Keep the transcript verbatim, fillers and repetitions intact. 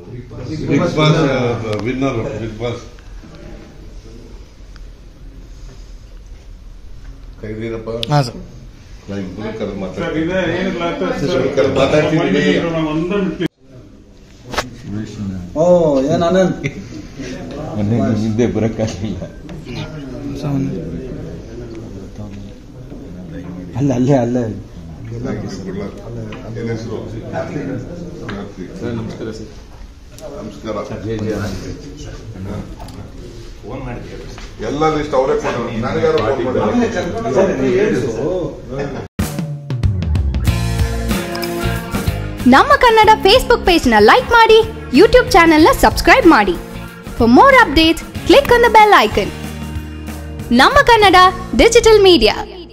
Big Boss uh, winner of Big Boss. ಕೈದೀರಪ್ಪ ಹಾಂ sir ನಾ ಇಬ್ಬರು ಕರೆದು ಮಾತಾಡ್ತೀನಿ. ಓ ಏನ್ ಆನಂದ್ ನಿದ್ದೆ ಬರಕ್ಕಾಗಲಿಲ್ಲ. ಅಲ್ಲ ಅಲ್ಲೇ ಅಲ್ಲೇ ನಮಸ್ಕಾರ ಸರ್. ನಮಸ್ಕಾರ. ಎಲ್ಲ ಲಿಸ್ಟ್ ಅವರೇ ಕೊಡೋರು, ನನಗಾರು ಫೋನ್ ಮಾಡಿ. ನಮ್ಮ ಕನ್ನಡ ಫೇಸ್ಬುಕ್ ಪೇಜ್ ನ ಲೈಕ್ ಮಾಡಿ, ಯೂಟ್ಯೂಬ್ ಚಾನೆಲ್ ನ ಸಬ್ಸ್ಕ್ರೈಬ್ ಮಾಡಿ. For more updates click on the bell icon. ನಮ್ಮ ಕನ್ನಡ ಡಿಜಿಟಲ್ ಮೀಡಿಯಾ.